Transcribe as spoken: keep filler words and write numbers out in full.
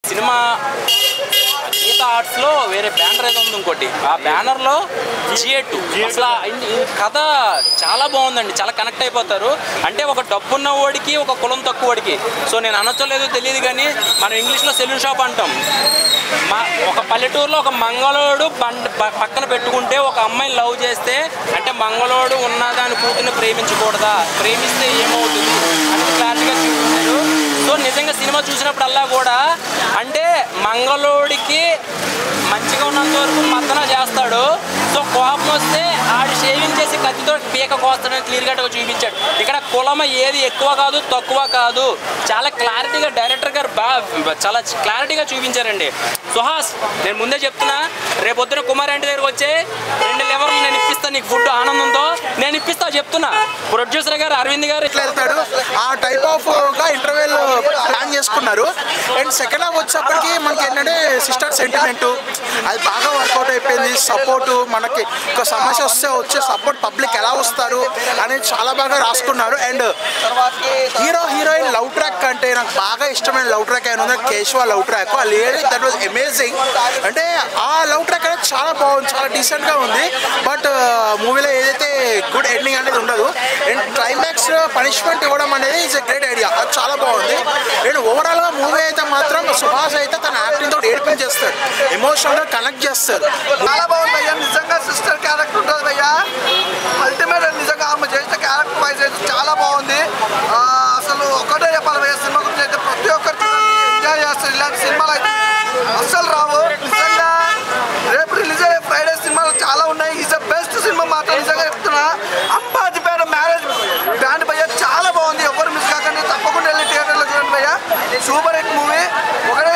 Cinema గీత ఆర్ట్స్లో వేరే banner ఏదో ఉంది ఇంకోటి, ఆ బ్యానర్లో జిఎట్టు అసలు ఈ కథ చాలా బాగుందండి, చాలా కనెక్ట్ అయిపోతారు. అంటే ఒక డబ్బున్న వాడికి ఒక కులం తక్కువ వాడికి, సో నేను అనొచ్చలేదో తెలియదు కానీ మనం ఇంగ్లీష్లో సెలూన్ షాప్ అంటాం. మా ఒక పల్లెటూరులో ఒక మంగళోడు బండ పక్కన పెట్టుకుంటే ఒక అమ్మాయిని లవ్ చేస్తే అంటే మంగళోడు ఉన్నదాని కూతుర్ని ప్రేమించకూడదా, ప్రేమిస్తే ఏమవుతుంది అనేది క్లారిటీగా చూపించారు. సో నిజంగా సినిమా చూసినప్పుడల్లా కూడా అంటే మంగళోడికి మంచిగా ఉన్నంత వరకు మద్దన చేస్తాడు, సో కోపం వస్తే ఆడు షేవింగ్ చేసి కత్తితో పీక కోస్తాడని క్లియర్ కట్గా చూపించాడు. ఇక్కడ కులమ ఏది ఎక్కువ కాదు తక్కువ కాదు, చాలా క్లారిటీగా డైరెక్టర్ గారు బాగా చాలా క్లారిటీగా చూపించారండి. సుహాస్ నేను ముందే చెప్తున్నా, రేపొద్దున కుమార్ ఇంటి దగ్గరకు వచ్చే రెండు లెవర్లు నేను ఇప్పిస్తాను నీకు ఫుడ్ ఆనందంతో నేను ఇప్పిస్తా చెప్తున్నా. ప్రొడ్యూసర్ గారు అరవింద్ గారు ఇట్లా వెళ్తాడు ఆ టైప్ ఆఫ్ గా ఇంటర్వెల్ ప్లాన్ చేసుకున్నారు. అండ్ సెకండ్ హాఫ్ వచ్చేప్పటికి మనకి ఏంటంటే సిస్టర్ సెంటిమెంట్ అది బాగా వర్కౌట్ అయిపోయింది. సపోర్టు మనకి ఒక సమస్య వస్తే వచ్చే సపోర్ట్ పబ్లిక్ ఎలా వస్తారు అనేది చాలా బాగా రాసుకున్నారు. And hero heroine love track అంటే నాకు బాగా ఇష్టమైన లవ్ ట్రాక్ అయిన కేశవ లవ్ ట్రాక్, ఆ లేడీ దట్ వాజ్ అమేజింగ్. అంటే ఆ లవ్ ట్రాక్ అనేది చాలా బాగుంది, చాలా డీసెంట్గా ఉంది. బట్ మూవీలో ఏదైతే గుడ్ ఎండింగ్ అనేది ఉండదు. అండ్ క్లైమాక్స్ పనిష్మెంట్ ఇవ్వడం అనేది ఇట్స్ ఎ గ్రేట్ ఐడియా, అది చాలా బాగుంది. అండ్ ఓవరాల్గా మూవీ అయితే మాత్రం సుహాస్ అయితే తన యాక్టింగ్ తోటి ఏడిపించేస్తాడు, ఎమోషనల్గా కనెక్ట్ చేస్తారు. చాలా బాగుంది భయ్యా, నిజంగా సిస్టర్ క్యారెక్టర్ ఉంటుంది భయ్యా, అల్టిమేట్ నిజంగా ఆమె చేసిన క్యారెక్టర్ వైజ్ అయితే చాలా బాగుంది. అసలు ఒకటే చెప్పాలి భయ్యా, సినిమా గురించి అయితే ప్రతి ఒక్కరు ఎంజాయ్ చేస్తారు. ఇలాంటి సినిమాలు అయితే అస్సలు రావు. నిజంగా రేపు రిలీజ్ అయ్యే ఫ్రైడే సినిమాలు చాలా ఉన్నాయి. ఈజ్ ద బెస్ట్ సినిమా మాత్రం నిజంగా చెప్తున్నా. అంబాజీపేట మ్యారేజ్ బ్యాండ్ భయ్యా చాలా బాగుంది, ఎవరు మిస్ కాకండి, తప్పకుండా వెళ్ళి థియేటర్లో చూడండి భయ్యా. Super hit movie. ఒకటే